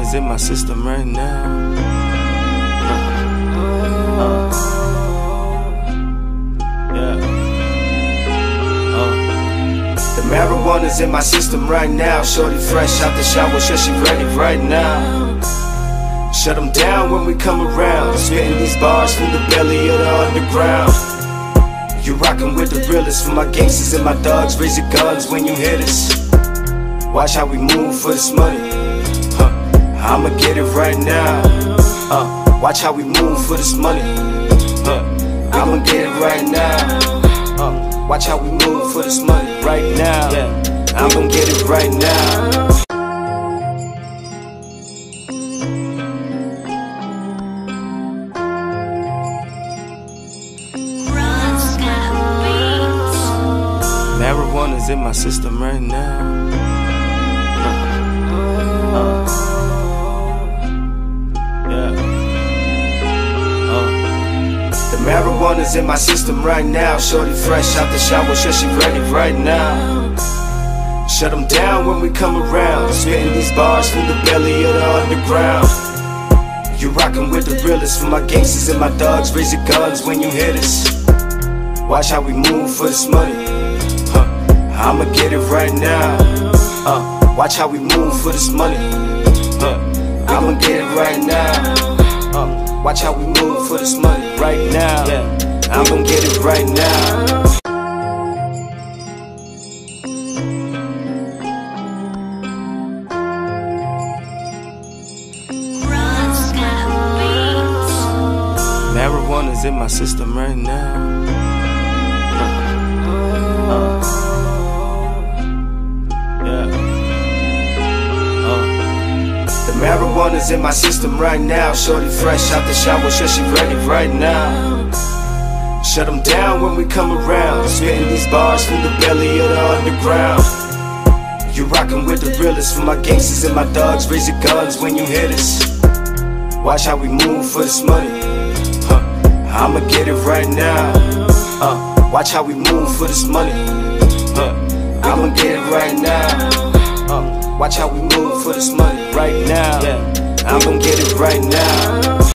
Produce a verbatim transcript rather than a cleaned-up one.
is in my system right now. Uh, uh, yeah. Uh. The marijuana's in my system right now. Shorty fresh out the shower, sure she ready right now. Shut them down when we come around, spitting these bars from the belly of the underground. You rockin' with the realest, for my gangsters and my thugs. Raise your guns when you hit us. Watch how we move for this money. Huh. I'ma get it right now. Uh, watch how we move for this money. Huh. I'ma get it right now. Uh, watch how we move for this money right now. Yeah. I'ma get it right now. Marijuana's in my system right now. Uh, uh, yeah. Uh. The marijuana's in my system right now. Shorty fresh out the shower, sure she ready right now. Shut them down when we come around, spitting these bars from the belly of the underground. You rockin' with the realest, for my gangsters and my thugs. Raise your guns when you hit us. Watch how we move for this money. I'ma get it right now. Uh, watch how we move for this money. Uh, I'ma get it right now. Uh, watch how we move for this money right now. Yeah. I'ma get it right now. Marijuana's in my system right now. Uh, uh. Marijuana's in my system right now. Shorty fresh out the shower, sure she ready right now. Shut them down when we come around, spitting these bars from the belly of the underground. You rockin' with the realest, for my gangsters and my thugs. Raise your guns when you hit us. Watch how we move for this money. Huh. I'ma get it right now. Uh, watch how we move for this money. Huh. I'ma get it right now. Uh, watch how we move for this money right now. Yeah. I'm gonna get it right now.